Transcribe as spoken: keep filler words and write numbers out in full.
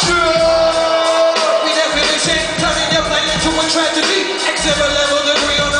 We definition, turning your plan into a tragedy. X level level degree on